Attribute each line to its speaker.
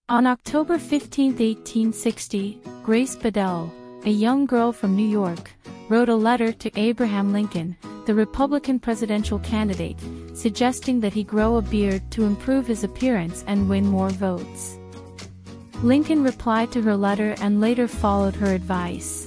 Speaker 1: On October 15, 1860, Grace Bedell, a young girl from New York, wrote a letter to Abraham Lincoln, the Republican presidential candidate, suggesting that he grow a beard to improve his appearance and win more votes. Lincoln replied to her letter and later followed her advice.